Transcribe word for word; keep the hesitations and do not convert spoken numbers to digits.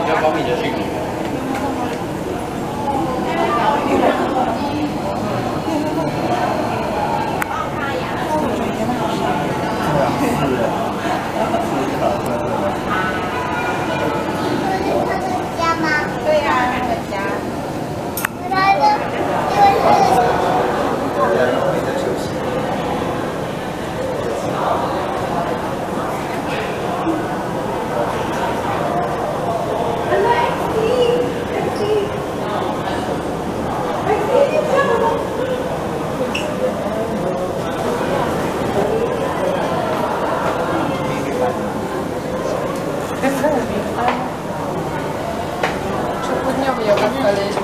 要保密的讯息。 家吗？对呀，那个家。来的，因为是。 Щоб однього я так